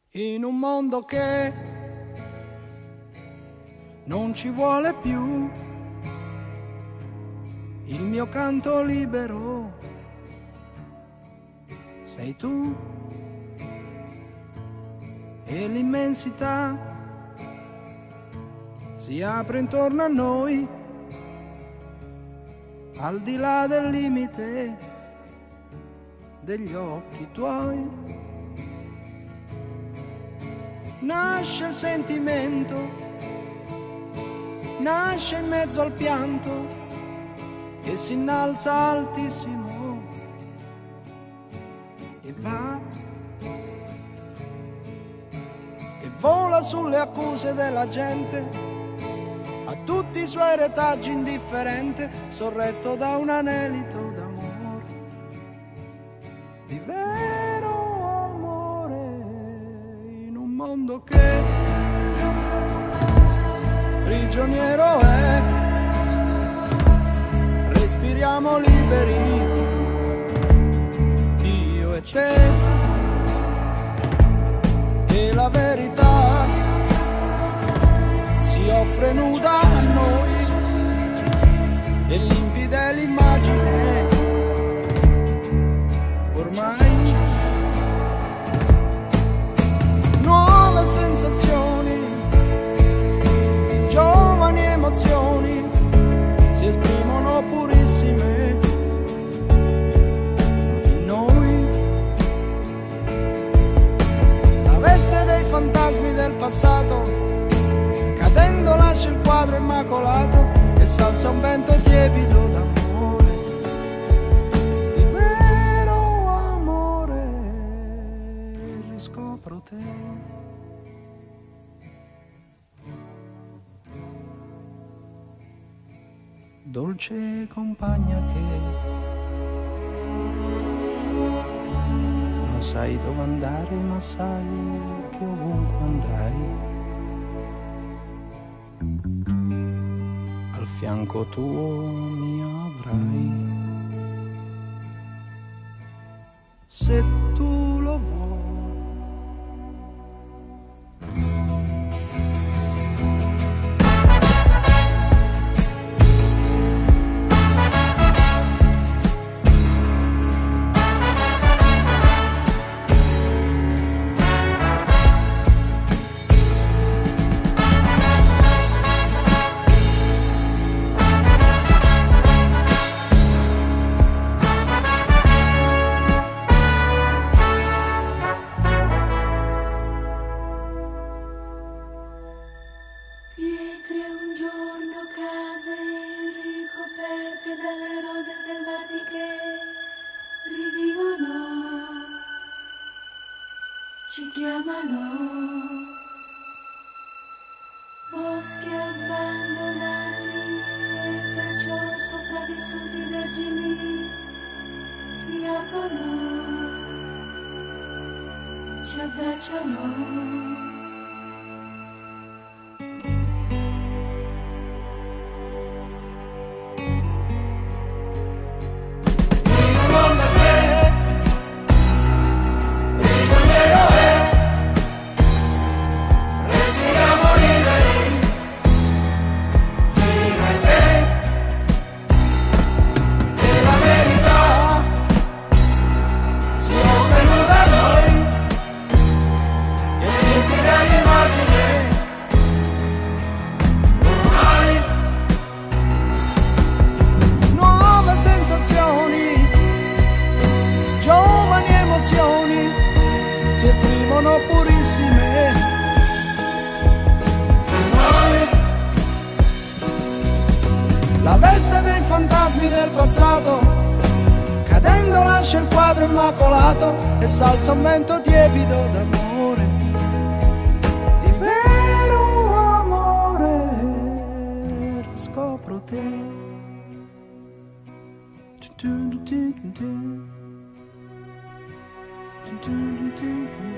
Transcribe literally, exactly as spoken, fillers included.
In un mondo che non ci vuole più, il mio canto libero sei tu, e l'immensità si apre intorno a noi, al di là del limite degli occhi tuoi. Nasce il sentimento, nasce in mezzo al pianto e si innalza altissimo e va e vola sulle accuse della gente, a tutti i suoi retaggi indifferente, sorretto da un anelito d'amore, di vero amore, in un mondo che prigioniero è. Respiriamo liberi, io e te, e la verità si offre nuda a noi, e limpida è l'immagine ormai. Nuove sensazioni, giovani emozioni si esprimono purissime in noi. La veste dei fantasmi del passato, cadendo lascia il quadro immacolato e s'alza un vento tiepido d'amore, di vero amore, riscopro te. Dolce compagna che non sai dove andare, ma sai che ovunque andrai, al fianco tuo mi avrai, se tu lo vuoi. Ci chiamano boschi abbandonati e perciò sopravvissuti vergini si aprono, ci abbracciano. Si esprimono purissime in noi. La veste dei fantasmi del passato, cadendo lascia il quadro immacolato e s'alza un vento tiepido d'amore, di vero amore, riscopro te. Do do do do do do do.